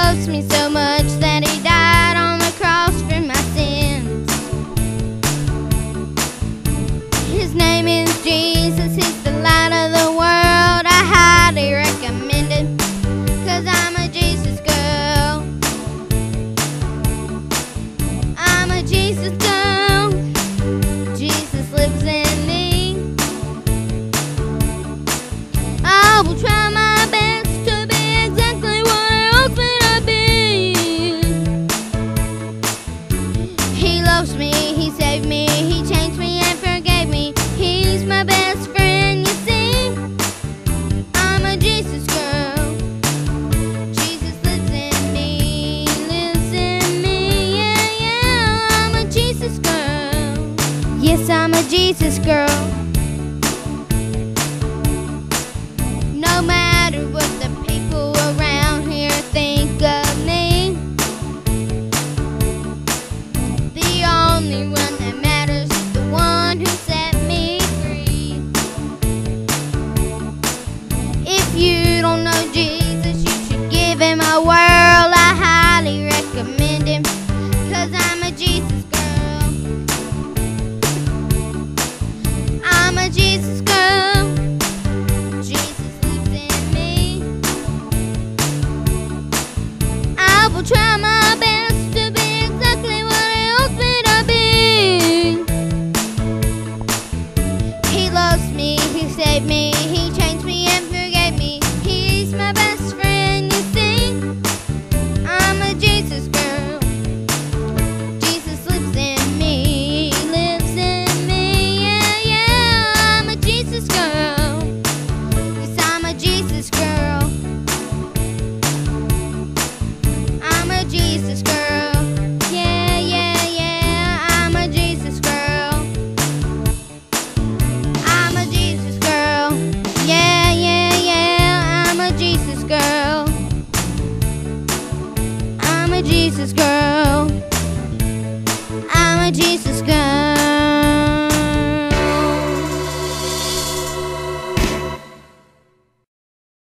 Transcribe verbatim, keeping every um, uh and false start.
loves me so much that he died on the cross for my sins. His name is Jesus, he's the light of the world. I highly recommend it, 'cause I'm a Jesus girl. I'm a Jesus girl. Jesus lives in me. I will try my best to be exactly what else would I be. He loves me, he saved me, he changed me and forgave me. He's my best friend, you see. I'm a Jesus girl. Jesus lives in me, lives in me, yeah, yeah. I'm a Jesus girl. Yes, I'm a Jesus girl. No matter what the people around here think of me, the only one that matters is the one who set me free. If you don't know Jesus, you should give him a whirl. I highly recommend him, 'cause I'm a Jesus girl. I'm a Jesus girl. Jesus lives in me. I will try my best to be exactly what else would I be. He loves me, he saved me, he changed me and forgave me. He's my best friend, you see. I'm a Jesus girl. Jesus lives in me, lives in me, yeah, yeah. I'm a Jesus girl. Yes, I'm a Jesus girl. I'm a Jesus girl. Yeah, yeah, yeah. I'm a Jesus girl. I'm a Jesus girl. Yeah, yeah, yeah. I'm a Jesus girl. I'm a Jesus girl. I'm a Jesus girl.